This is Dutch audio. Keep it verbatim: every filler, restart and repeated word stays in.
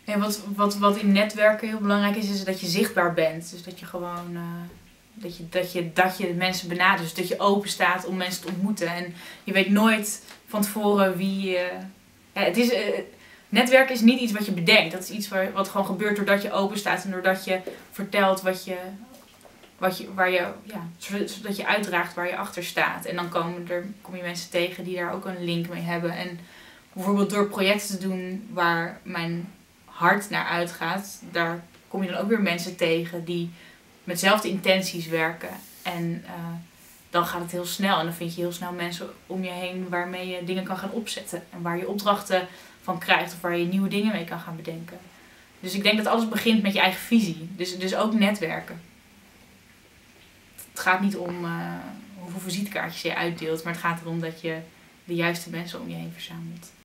En wat, wat, wat in netwerken heel belangrijk is, is dat je zichtbaar bent. Dus dat je gewoon uh, dat je, dat je, dat je mensen benadert. Dus dat je open staat om mensen te ontmoeten. En je weet nooit van tevoren wie... Uh, ja, het is, uh, netwerken is niet iets wat je bedenkt. Dat is iets waar, wat gewoon gebeurt doordat je open staat en doordat je vertelt wat je... Wat je, waar je, ja, zodat je uitdraagt waar je achter staat. En dan komen er, kom je mensen tegen die daar ook een link mee hebben. En bijvoorbeeld door projecten te doen waar mijn hart naar uitgaat, daar kom je dan ook weer mensen tegen die met dezelfde intenties werken. En uh, dan gaat het heel snel. En dan vind je heel snel mensen om je heen waarmee je dingen kan gaan opzetten. En waar je opdrachten van krijgt of waar je nieuwe dingen mee kan gaan bedenken. Dus ik denk dat alles begint met je eigen visie. Dus, dus ook netwerken. Het gaat niet om uh, hoeveel visitekaartjes je uitdeelt, maar het gaat erom dat je de juiste mensen om je heen verzamelt.